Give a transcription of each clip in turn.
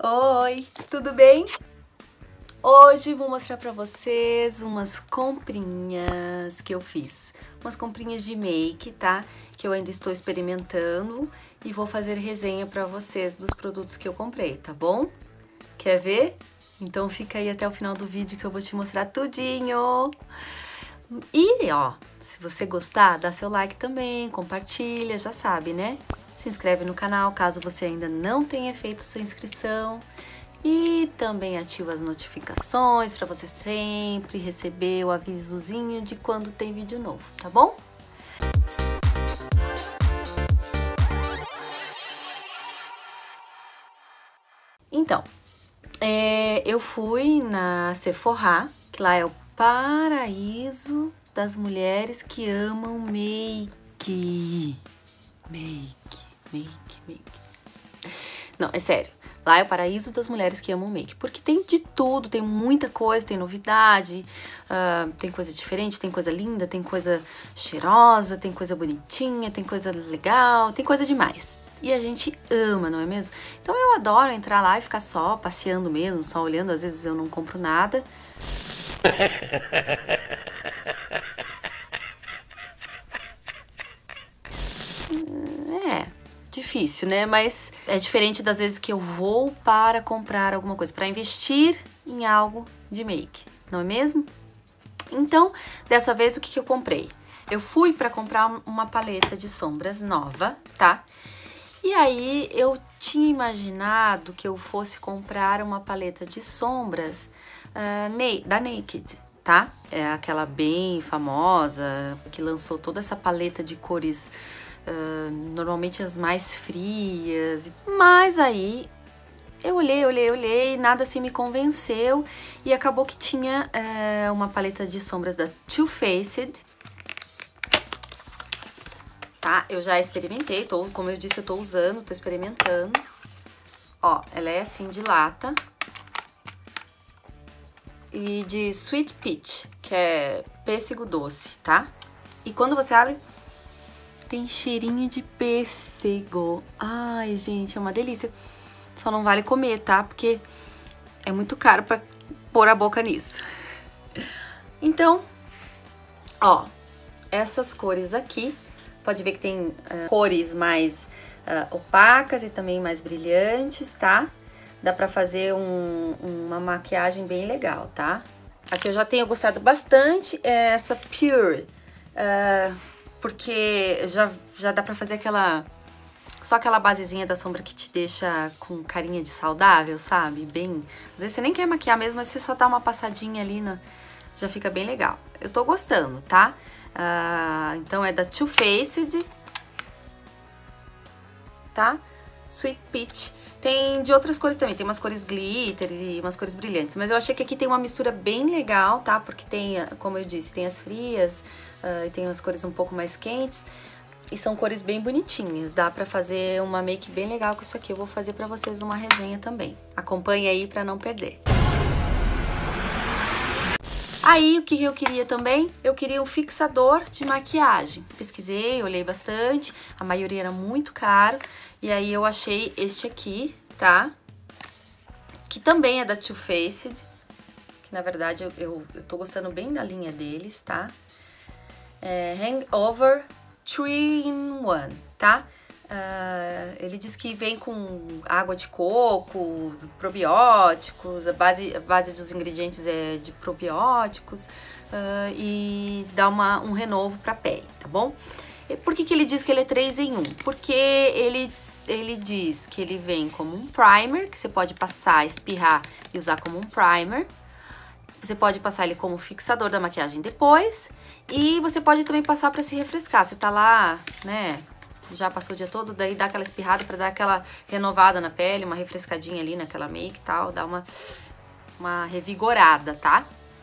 Oi, tudo bem? Hoje vou mostrar pra vocês umas comprinhas que eu fiz. Umas comprinhas de make, tá? Que eu ainda estou experimentando e vou fazer resenha pra vocês dos produtos que eu comprei, tá bom? Quer ver? Então fica aí até o final do vídeo que eu vou te mostrar tudinho. E ó, se você gostar, dá seu like também, compartilha, já sabe, né? Se inscreve no canal caso você ainda não tenha feito sua inscrição. E também ativa as notificações para você sempre receber o avisozinho de quando tem vídeo novo, tá bom? Então, eu fui na Sephora, que lá é o paraíso das mulheres que amam make. Não, é sério. Lá é o paraíso das mulheres que amam make, porque tem de tudo, tem muita coisa, tem novidade, tem coisa diferente, tem coisa linda, tem coisa cheirosa, tem coisa bonitinha, tem coisa legal, tem coisa demais. E a gente ama, não é mesmo? Então eu adoro entrar lá e ficar só passeando mesmo, só olhando, às vezes eu não compro nada. Difícil, né? Mas é diferente das vezes que eu vou para comprar alguma coisa, para investir em algo de make, não é mesmo? Então, dessa vez, o que eu comprei? Eu fui para comprar uma paleta de sombras nova, tá? E aí, eu tinha imaginado que eu fosse comprar uma paleta de sombras da Naked, tá? É aquela bem famosa, que lançou toda essa paleta de cores normalmente as mais frias, mas aí eu olhei, nada assim me convenceu e acabou que tinha uma paleta de sombras da Too Faced, tá? Eu já experimentei, como eu disse, eu tô usando, tô experimentando. Ó, ela é assim de lata e de Sweet Peach, que é pêssego doce, tá? E quando você abre, tem cheirinho de pêssego. Ai, gente, é uma delícia. Só não vale comer, tá? Porque é muito caro pra pôr a boca nisso. Então, ó, essas cores aqui, pode ver que tem cores mais opacas e também mais brilhantes, tá? Dá pra fazer uma maquiagem bem legal, tá? Aqui eu já tenho gostado bastante, essa Pure, porque já dá pra fazer só aquela basezinha da sombra que te deixa com carinha de saudável, sabe? Bem, às vezes você nem quer maquiar mesmo, mas você só dá uma passadinha ali, já fica bem legal. Eu tô gostando, tá? Então é da Too Faced, tá? Sweet Peach. Tem de outras cores também, tem umas cores glitter e umas cores brilhantes, mas eu achei que aqui tem uma mistura bem legal, tá? Porque tem, como eu disse, tem as frias e tem as cores um pouco mais quentes e são cores bem bonitinhas. Dá pra fazer uma make bem legal com isso aqui. Eu vou fazer pra vocês uma resenha também. Acompanhe aí pra não perder. Aí, o que eu queria também? Eu queria um fixador de maquiagem. Pesquisei, olhei bastante, a maioria era muito caro. E aí eu achei este aqui, tá? Que também é da Too Faced. Que na verdade eu tô gostando bem da linha deles, tá? Hangover 3-in-1, tá? Ele diz que vem com água de coco, probióticos, a base dos ingredientes é de probióticos e dá um renovo pra pele, tá bom? E por que ele diz que ele é 3 em 1? Porque ele diz que ele vem como um primer, que você pode passar, espirrar e usar como um primer. Você pode passar ele como fixador da maquiagem depois. E você pode também passar pra se refrescar. Você tá lá, né, já passou o dia todo, daí dá aquela espirrada pra dar aquela renovada na pele, uma refrescadinha ali naquela make e tal, dá uma revigorada, tá?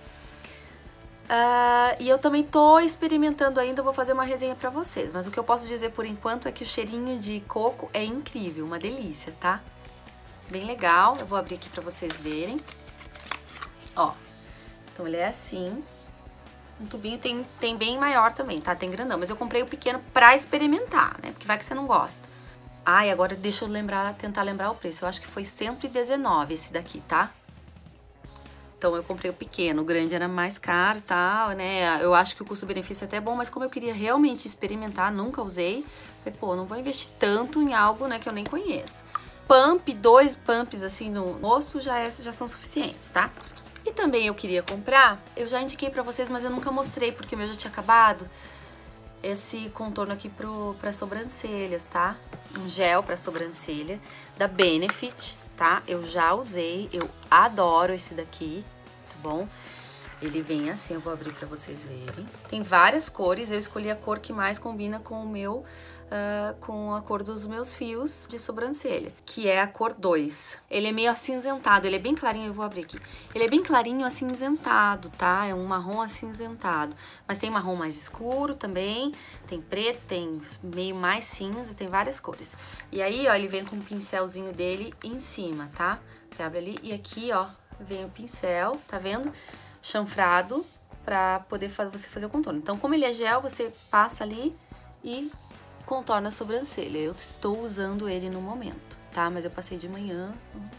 E eu também tô experimentando ainda, vou fazer uma resenha pra vocês. Mas o que eu posso dizer por enquanto é que o cheirinho de coco é incrível, uma delícia, tá? Bem legal, eu vou abrir aqui pra vocês verem. Ó, então ele é assim. Um tubinho tem bem maior também, tá? Tem grandão, mas eu comprei o pequeno pra experimentar, né? Porque vai que você não gosta. Ah, e agora deixa eu tentar lembrar o preço. Eu acho que foi R$119 esse daqui, tá? Então eu comprei o pequeno, o grande era mais caro e tal, né? Eu acho que o custo-benefício é até bom, mas como eu queria realmente experimentar, nunca usei, falei, pô, não vou investir tanto em algo, né, que eu nem conheço. Pump, 2 pumps assim no rosto já são suficientes, tá? E também eu queria comprar, eu já indiquei pra vocês, mas eu nunca mostrei porque o meu já tinha acabado, esse contorno aqui para sobrancelhas, tá? Um gel para sobrancelha da Benefit, tá? Eu já usei, eu adoro esse daqui, tá bom? Ele vem assim, eu vou abrir para vocês verem. Tem várias cores, eu escolhi a cor que mais combina com o meu, com a cor dos meus fios de sobrancelha, que é a cor 2. Ele é meio acinzentado, ele é bem clarinho, eu vou abrir aqui. Ele é bem clarinho acinzentado, tá? É um marrom acinzentado, mas tem marrom mais escuro também, tem preto, tem meio mais cinza, tem várias cores. E aí, ó, ele vem com o pincelzinho dele em cima, tá? Você abre ali e aqui, ó, vem o pincel, tá vendo? Chanfrado pra poder você fazer o contorno. Então, como ele é gel, você passa ali e contorna a sobrancelha. Eu estou usando ele no momento, tá? Mas eu passei de manhã,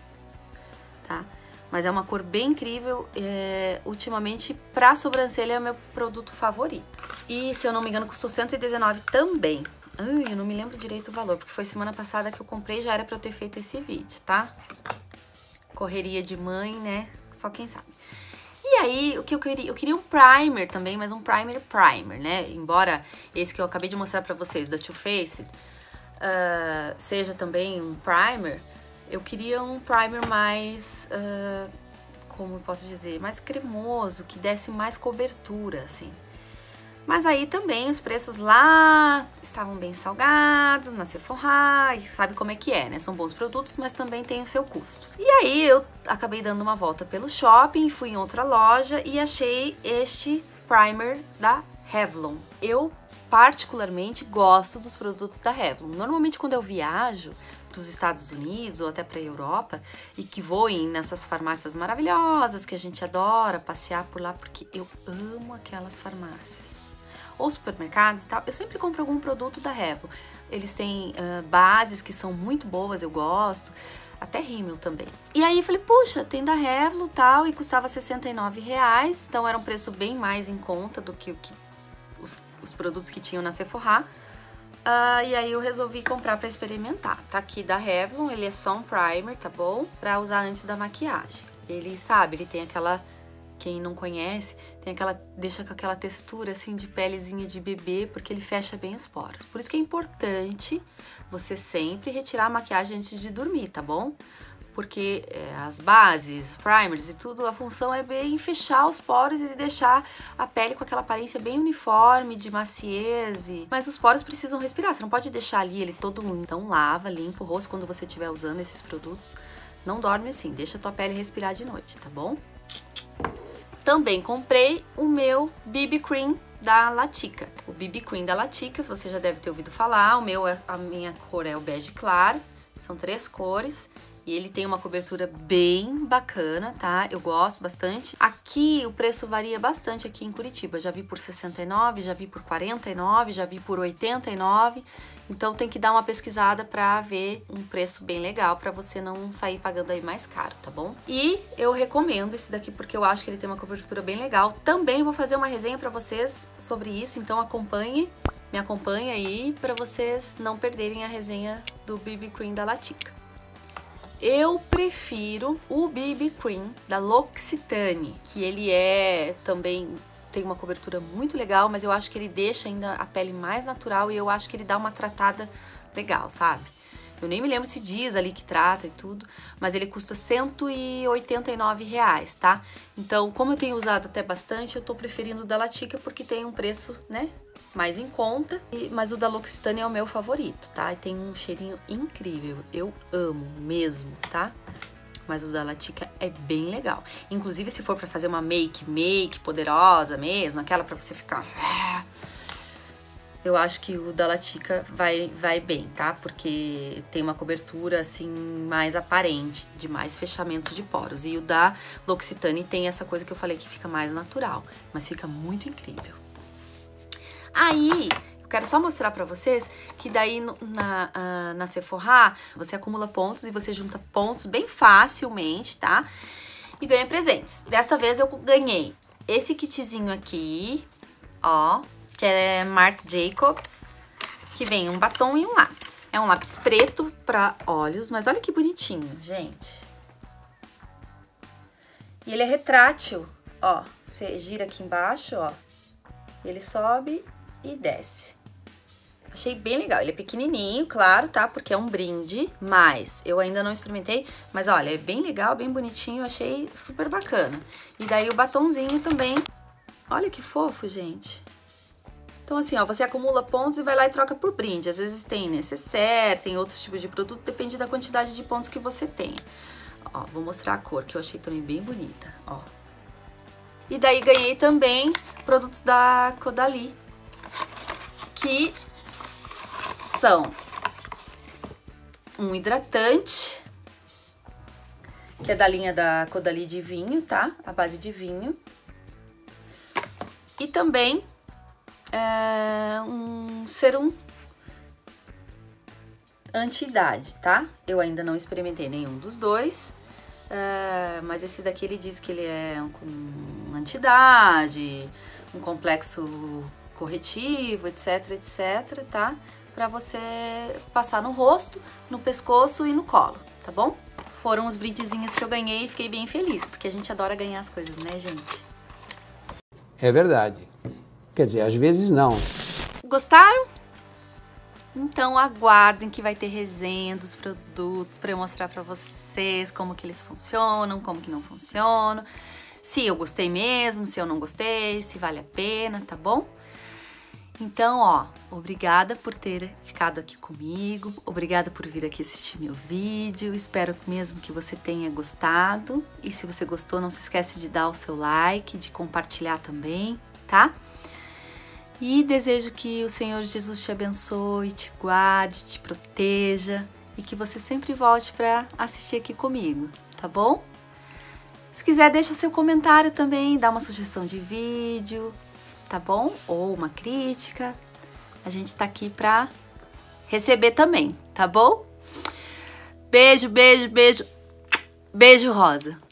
tá? Mas é uma cor bem incrível. Ultimamente, pra sobrancelha, é o meu produto favorito. E, se eu não me engano, custou R$119 também. Ai, eu não me lembro direito o valor, porque foi semana passada que eu comprei, já era pra eu ter feito esse vídeo, tá? Correria de mãe, né? Só quem sabe. E aí, o que eu queria? Eu queria um primer também, mas um primer, né? Embora esse que eu acabei de mostrar pra vocês, da Too Faced, seja também um primer, eu queria um primer mais, como eu posso dizer, mais cremoso, que desse mais cobertura, assim. Mas aí também os preços lá estavam bem salgados, na Sephora, e sabe como é que é, né? São bons produtos, mas também tem o seu custo. E aí eu acabei dando uma volta pelo shopping, fui em outra loja e achei este primer da Revlon. Eu particularmente gosto dos produtos da Revlon. Normalmente quando eu viajo para os Estados Unidos ou até para a Europa e que vou nessas farmácias maravilhosas que a gente adora passear por lá, porque eu amo aquelas farmácias ou supermercados e tal, eu sempre compro algum produto da Revlon. Eles têm bases que são muito boas, eu gosto, até rímel também. E aí eu falei, puxa, tem da Revlon e tal, e custava R$69, então era um preço bem mais em conta do que os produtos que tinham na Sephora. E aí eu resolvi comprar pra experimentar. Tá aqui da Revlon, ele é só um primer, tá bom? Pra usar antes da maquiagem. Ele, sabe, ele tem aquela... Quem não conhece, tem deixa com aquela textura assim de pelezinha de bebê, porque ele fecha bem os poros. Por isso que é importante você sempre retirar a maquiagem antes de dormir, tá bom? Porque as bases, primers e tudo, a função é bem fechar os poros e deixar a pele com aquela aparência bem uniforme, de maciez. Mas os poros precisam respirar, você não pode deixar ali ele todo... Então lava, limpa o rosto quando você estiver usando esses produtos. Não dorme assim, deixa a tua pele respirar de noite, tá bom? Também comprei o meu BB Cream da Latika. O BB Cream da Latika, você já deve ter ouvido falar, a minha cor é o bege claro, são 3 cores. E ele tem uma cobertura bem bacana, tá? Eu gosto bastante. Aqui o preço varia bastante aqui em Curitiba. Já vi por 69, já vi por 49, já vi por 89. Então tem que dar uma pesquisada pra ver um preço bem legal pra você não sair pagando aí mais caro, tá bom? E eu recomendo esse daqui porque eu acho que ele tem uma cobertura bem legal. Também vou fazer uma resenha pra vocês sobre isso, então me acompanhe aí pra vocês não perderem a resenha do BB Cream da Latika. Eu prefiro o BB Cream da L'Occitane, que ele também tem uma cobertura muito legal, mas eu acho que ele deixa ainda a pele mais natural e eu acho que ele dá uma tratada legal, sabe? Eu nem me lembro se diz ali que trata e tudo, mas ele custa R$189, tá? Então, como eu tenho usado até bastante, eu tô preferindo o da Latika porque tem um preço, né, mais em conta, mas o da L'Occitane é o meu favorito, tá? E tem um cheirinho incrível, eu amo mesmo, tá? Mas o da Latika é bem legal. Inclusive, se for pra fazer uma make poderosa mesmo, aquela pra você ficar... Eu acho que o da Latika vai bem, tá? Porque tem uma cobertura, assim, mais aparente, de mais fechamento de poros. E o da L'Occitane tem essa coisa que eu falei que fica mais natural, mas fica muito incrível. Aí, Eu quero só mostrar pra vocês que daí na Sephora você acumula pontos e você junta pontos bem facilmente, tá? E ganha presentes. Desta vez eu ganhei esse kitzinho aqui, ó, que é Marc Jacobs, que vem um batom e um lápis. É um lápis preto pra olhos, mas olha que bonitinho, gente. E ele é retrátil, ó. Você gira aqui embaixo, ó. Ele sobe e desce. Achei bem legal. Ele é pequenininho, claro, tá? Porque é um brinde, mas eu ainda não experimentei. Mas olha, é bem legal, bem bonitinho. Achei super bacana. E daí o batonzinho também. Olha que fofo, gente. Então assim, ó, você acumula pontos e vai lá e troca por brinde. Às vezes tem necessaire, tem outros tipos de produto, depende da quantidade de pontos que você tem. Ó, vou mostrar a cor, que eu achei também bem bonita, ó. E daí ganhei também produtos da Caudalie, que são um hidratante, que é da linha da Caudalie de vinho, tá? A base de vinho. E também um serum anti-idade, tá? Eu ainda não experimentei nenhum dos dois, mas esse daqui ele diz que ele é um anti-idade, um complexo corretivo, etc, etc, tá? Pra você passar no rosto, no pescoço e no colo, tá bom? Foram os brindezinhos que eu ganhei e fiquei bem feliz, porque a gente adora ganhar as coisas, né, gente? É verdade. Quer dizer, às vezes não. Gostaram? Então aguardem que vai ter resenha dos produtos para eu mostrar para vocês como que eles funcionam, como que não funcionam, se eu gostei mesmo, se eu não gostei, se vale a pena, tá bom? Então, ó, obrigada por ter ficado aqui comigo, obrigada por vir aqui assistir meu vídeo, espero mesmo que você tenha gostado, e se você gostou, não se esquece de dar o seu like, de compartilhar também, tá? E desejo que o Senhor Jesus te abençoe, te guarde, te proteja e que você sempre volte para assistir aqui comigo, tá bom? Se quiser, deixa seu comentário também, dá uma sugestão de vídeo, tá bom? Ou uma crítica. A gente tá aqui pra receber também, tá bom? Beijo, beijo, beijo. Beijo rosa.